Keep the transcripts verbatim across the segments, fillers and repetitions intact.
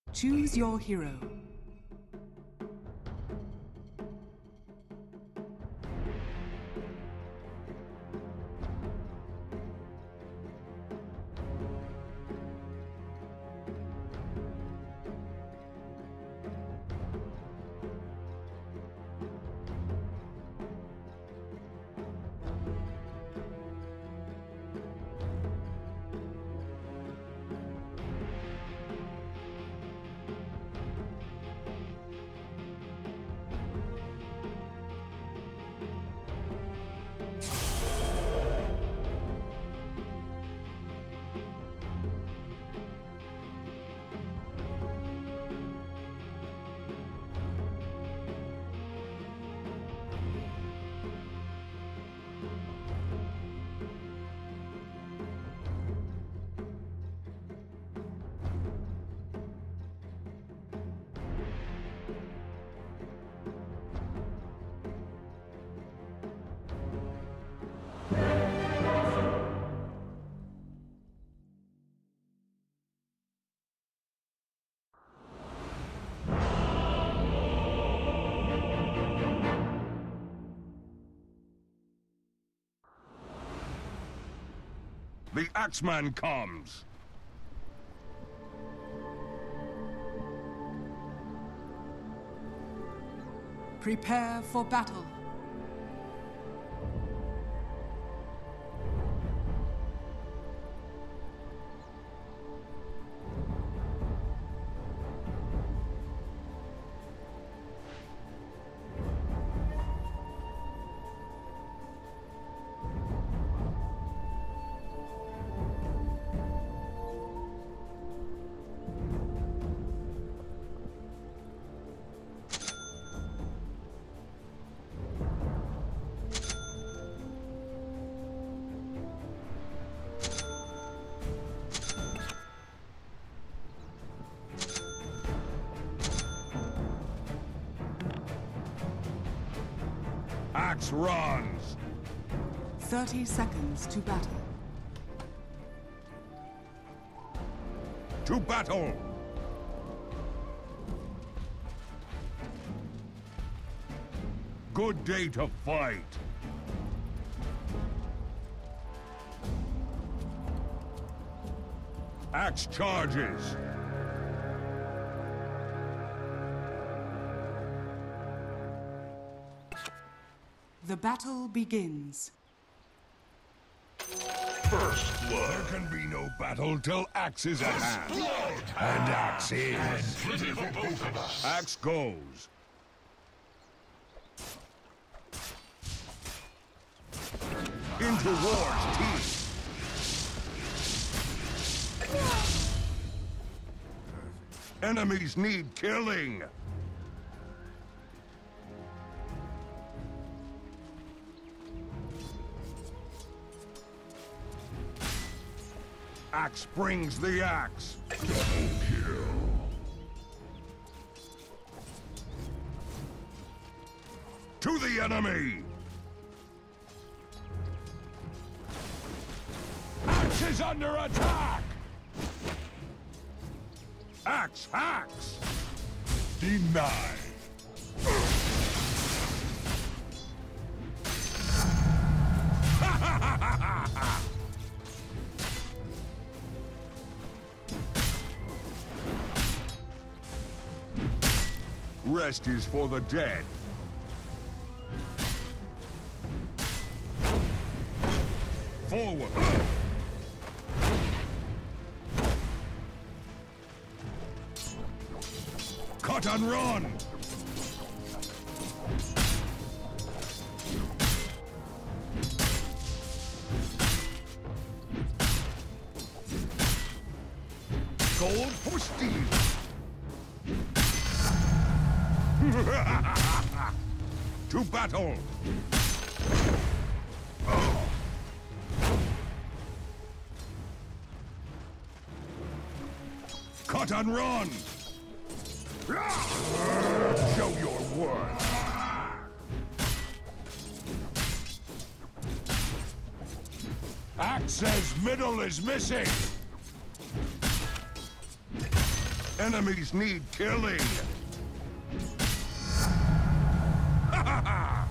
Choose your hero. The Axeman comes! Prepare for battle. Axe runs! Thirty seconds to battle. To battle! Good day to fight! Axe charges! The battle begins. First blood. There can be no battle till axe is at hand. Blood. And axe is. Plenty for both of us. Axe goes. Into war's teeth. Enemies need killing. Axe brings the axe. Double kill. To the enemy. Axe is under attack. Axe hacks. Denied. Rest is for the dead. Forward. Cut and run. Gold for Steve. To battle! Cut and run! Show your worth! Axe's middle is missing! Enemies need killing! Ha ha ha!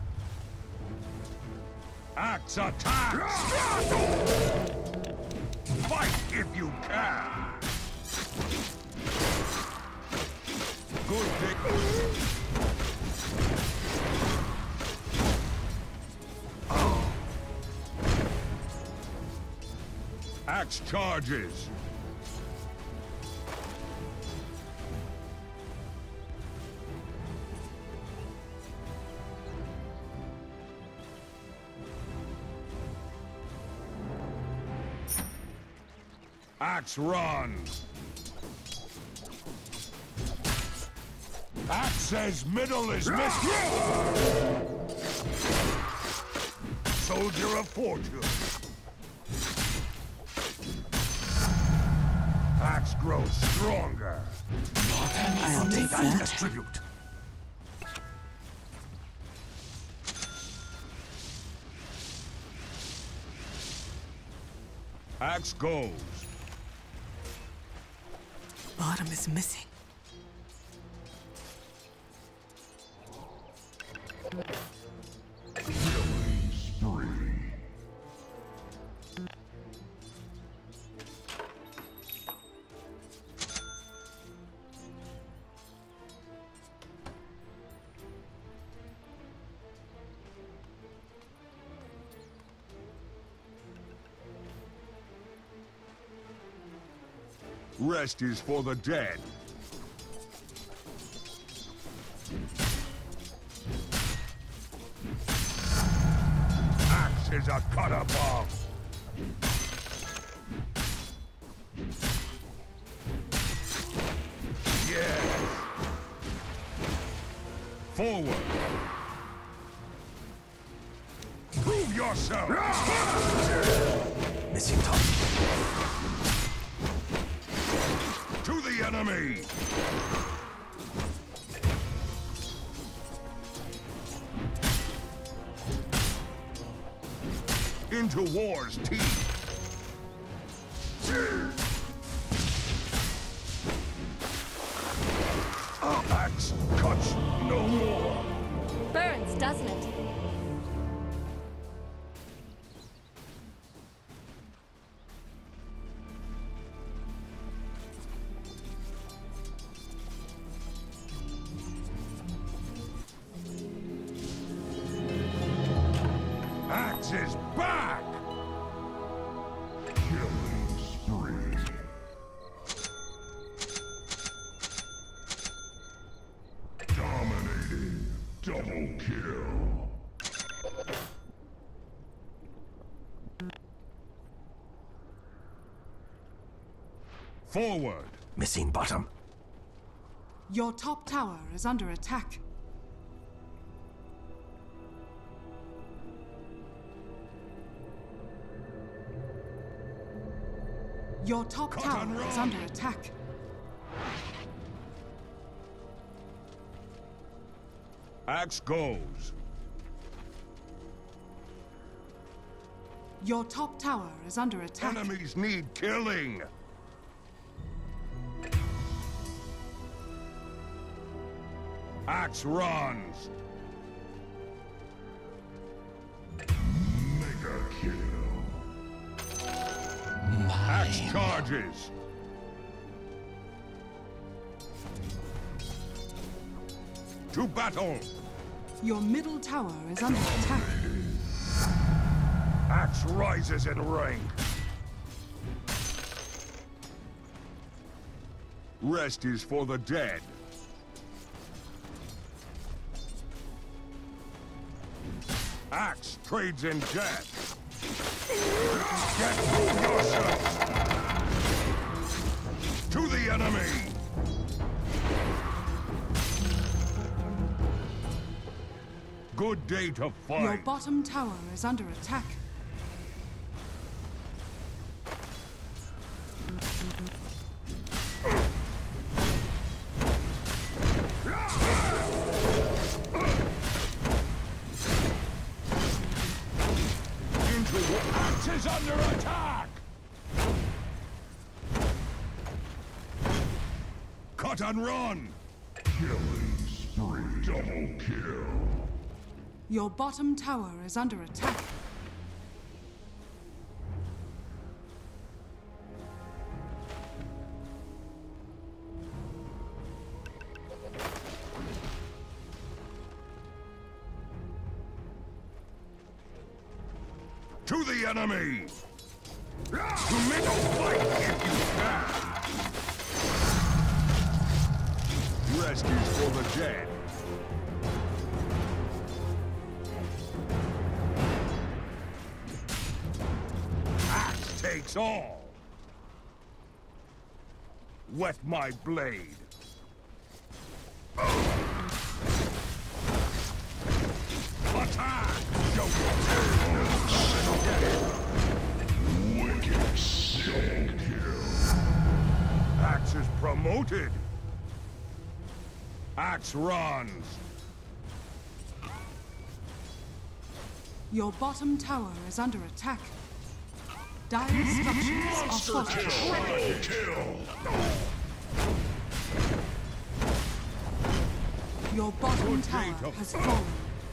Axe attack! Fight if you can! Good thing. Oh. Axe charges! Axe runs! Axe's middle is missing! Soldier of fortune! Axe grows stronger! I'll take that. As tribute! Axe goes! Bottom is missing. Killing spree. Rest is for the dead. Axe is a cut above. Yes. Forward. Prove yourself. Missing top. To the enemy! Into war's teeth! Oh, axe cuts no more! Burns, doesn't it? Axe is back! Killing spree. Dominating. Double kill. Forward! Missing bottom. Your top tower is under attack. Your top Cut tower and is run. under attack. Axe goes. Your top tower is under attack. Enemies need killing! Axe runs! Mega kill. Axe charges! To battle! Your middle tower is under attack. Axe rises in rank! Rest is for the dead! Axe trades in death! Get yourself! To the enemy! Good day to fight! Your bottom tower is under attack. Axe is under attack! Cut and run! Killing spree. Double kill. Your bottom tower is under attack. To the enemy! To make a fight if you can! Rescues for the dead. Axe takes all. Wet my blade. Attack! Wicked sick kill. Axe is promoted. Axe runs. Your bottom tower is under attack. Dire structures are fortified. Kill. Your bottom Good tower day to has fight. fallen.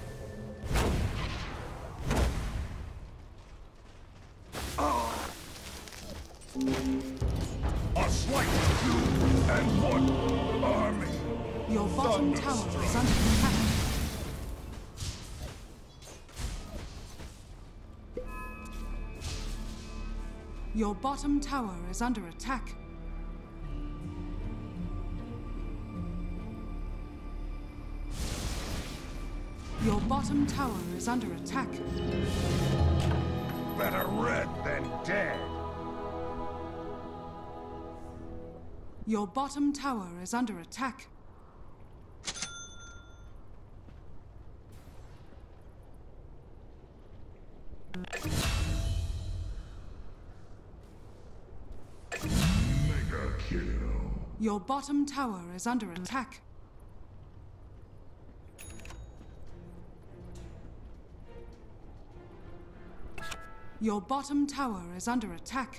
A slight two and one army. Your bottom tower is under attack. Your bottom tower is under attack. Your bottom tower is under attack. Better red than dead. Your bottom tower is under attack. Mega kill. Your bottom tower is under attack. Your bottom tower is under attack.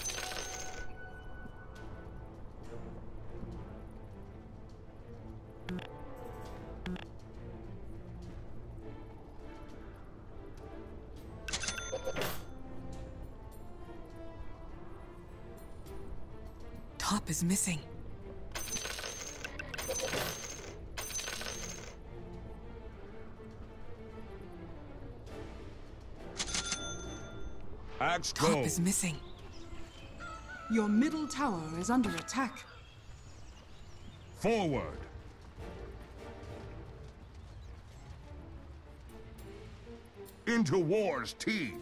Top is missing. Axe Top go. is missing. Your middle tower is under attack. Forward. Into war's teeth.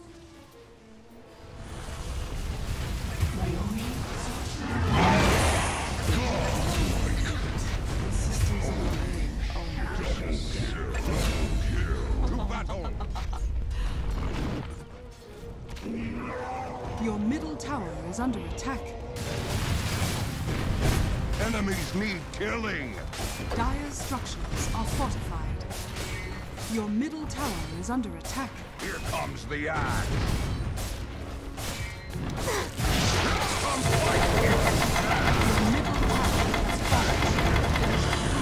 To battle. Your middle tower is under attack. Enemies need killing. Dire structures are fortified. Your middle tower is under attack. Here comes the axe. Come fight Your middle tower has fallen.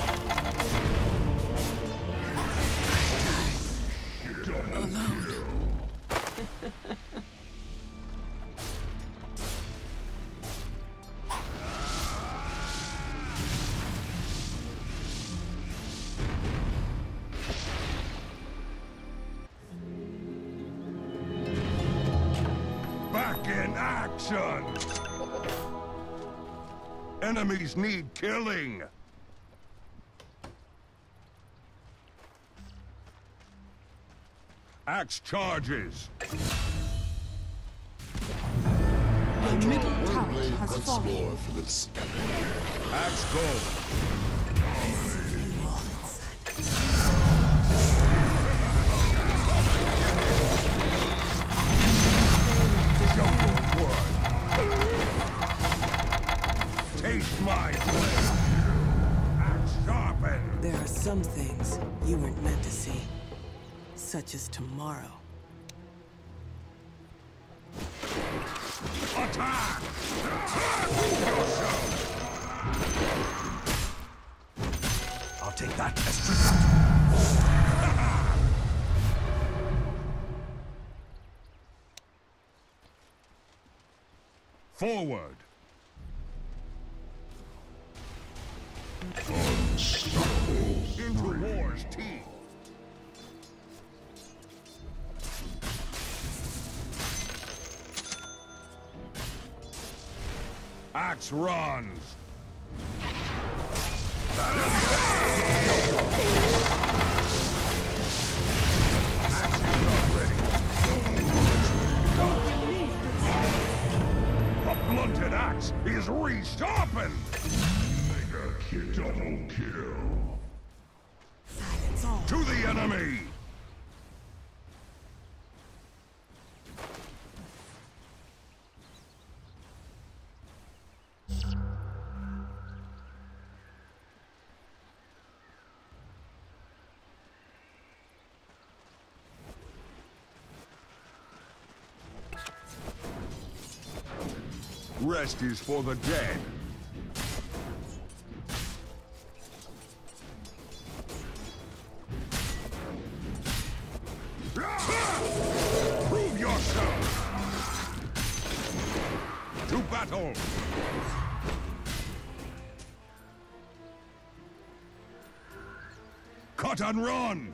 Back in action! Enemies need killing! Axe charges! Your middle tower has fallen. for this. Axe go! Show your worth! Taste my blade! Axe sharpened! There are some things you weren't meant to see, such as tomorrow. Attack! Prove yourself! I'll take that as tribute. Forward. Unstoppable. Into war's teeth. Axe runs. A blunted axe is resharpened. Mega kill. Double kill. Silence all. To the enemy. Rest is for the dead. Prove yourself! To battle! Cut and run!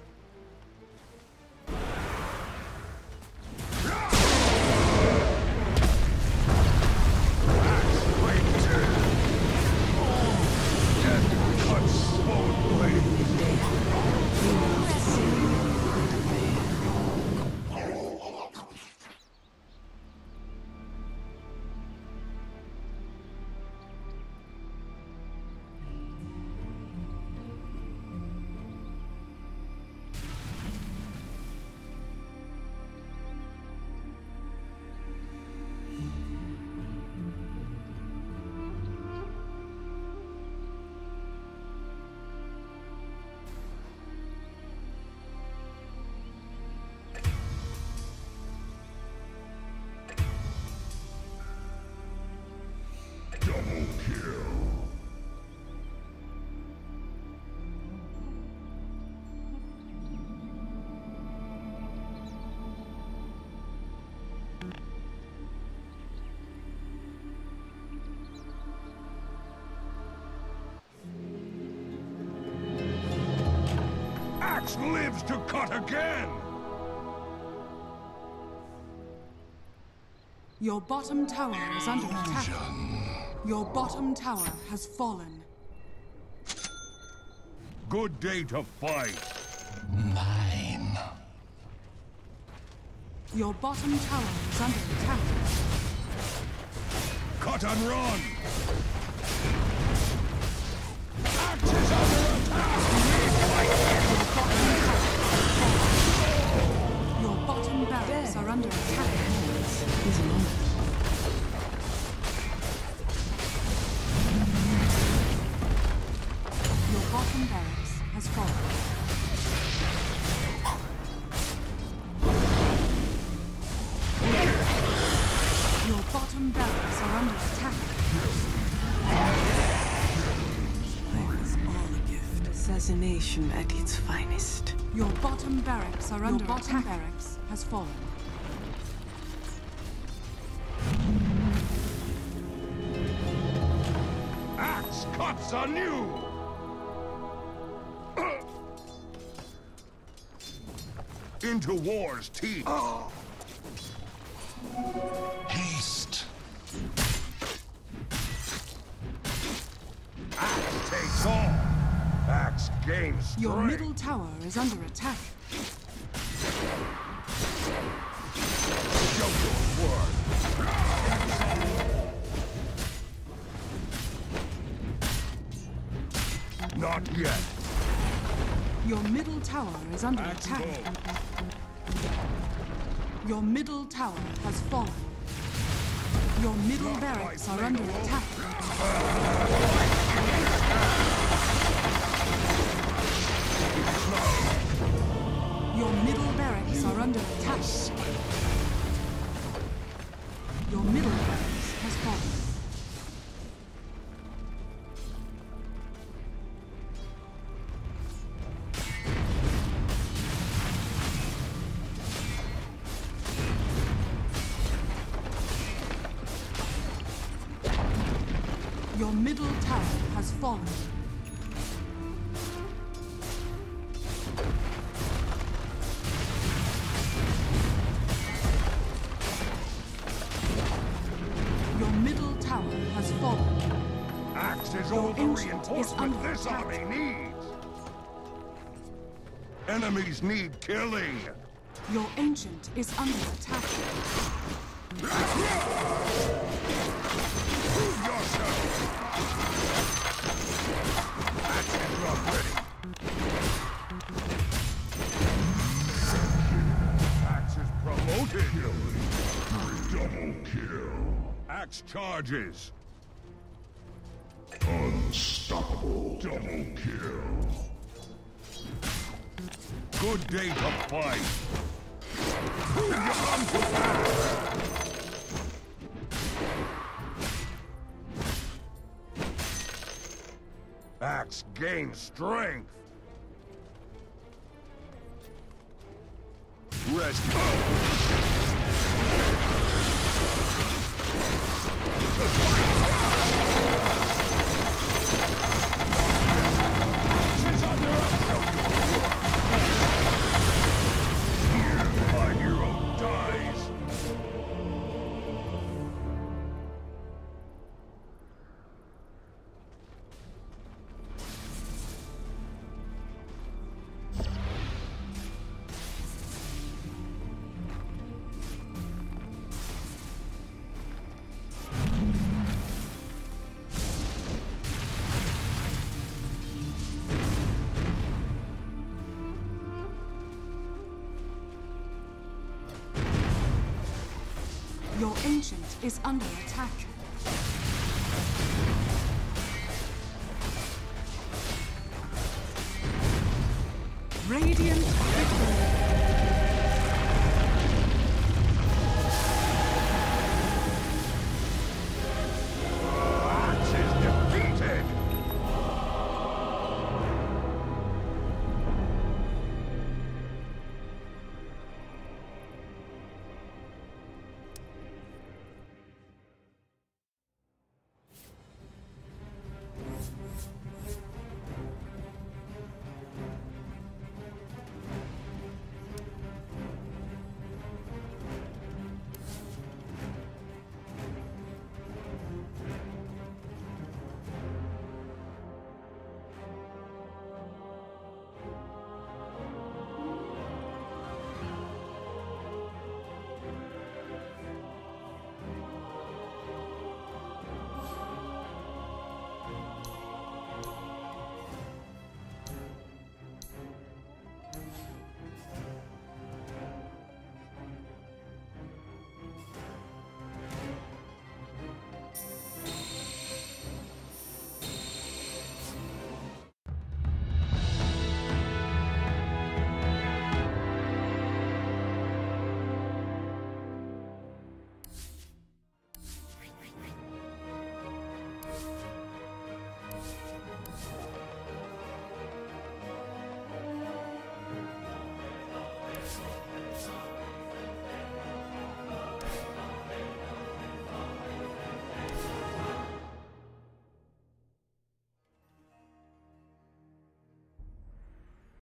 Double kill. Axe lives to cut again! Your bottom tower is under attack. Your bottom tower has fallen. Good day to fight. Mine. Your bottom tower is under attack. Cut and run! Axe is under attack! Your bottom barracks are under attack. Is an honor. Your bottom barracks has fallen. Your bottom barracks are under attack. Life is all a gift. Assassination at its finest. Your bottom barracks are under attack. Your bottom barracks has fallen. Axe cuts anew! Into war's teeth! Haste. Axe takes all! Axe gains strength! Your middle tower is under attack. Show your worth! Not yet! Your middle tower is under Axe attack. bow. Your middle tower has fallen. Your middle barracks are under attack. Your middle barracks are under attack. Your middle barracks has fallen. Your middle tower has fallen. Your middle tower has fallen. Axe is all the ancient is reinforcement under this attack. army needs. Enemies need killing. Your ancient is under attack. Prove yourself. Axe is not ready. Axe is promoted. Double kill. Axe charges. Unstoppable. Double kill. Good day to fight. Prove your unprepared. Axe gains strength. Rest. My hero dies. Your ancient is under attack.